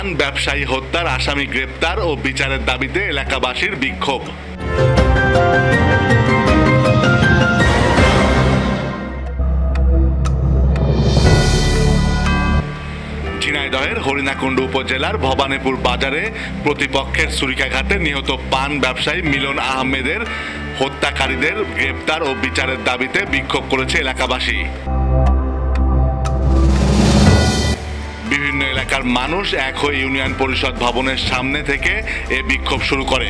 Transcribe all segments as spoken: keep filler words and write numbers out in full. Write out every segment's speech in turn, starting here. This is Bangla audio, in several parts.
পান ব্যবসায়ী হত্যার আসামি গ্রেপ্তার ও বিচারের দাবিতে এলাকাবাসীর বিক্ষোভ। ঝিনাইদহের হরিণাকুণ্ডু উপজেলার ভবানীপুর বাজারে প্রতিপক্ষের ছুরিকাঘাতে নিহত পান ব্যবসায়ী মিলন আহমেদের হত্যাকারীদের গ্রেপ্তার ও বিচারের দাবিতে বিক্ষোভ করেছে এলাকাবাসী। বিভিন্ন এলাকার মানুষ এক হয়ে ইউনিয়ন পরিষদ ভবনের সামনে থেকে এ বিক্ষোভ শুরু করে।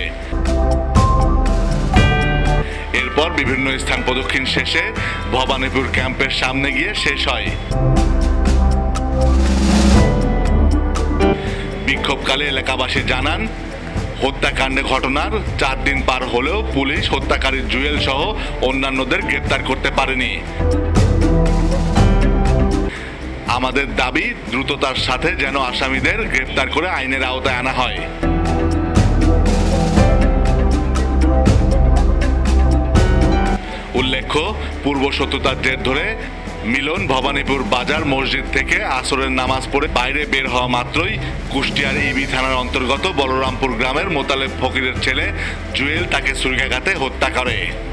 এরপর বিভিন্ন স্থান প্রদক্ষিণ শেষে ভবানীপুর ক্যাম্পের সামনে গিয়ে শেষ হয়। বিক্ষোভকালে এলাকাবাসী জানান, হত্যাকাণ্ডের ঘটনার চার দিন পার হলেও পুলিশ হত্যাকারী জুয়েল সহ অন্যান্যদের গ্রেপ্তার করতে পারেনি। আমাদের দাবি দ্রুততার সাথে যেন আসামিদের গ্রেপ্তার করে আইনের আওতায় আনা হয়। উল্লেখ্য, পূর্ব শত্রুতার জের ধরে মিলন ভবানীপুর বাজার মসজিদ থেকে আসরের নামাজ পড়ে বাইরে বের হওয়া মাত্রই কুষ্টিয়ার ইবি থানার অন্তর্গত বলরামপুর গ্রামের মোতালেব ফকিরের ছেলে জুয়েল তাকে ছুরিকাঘাতে হত্যা করে।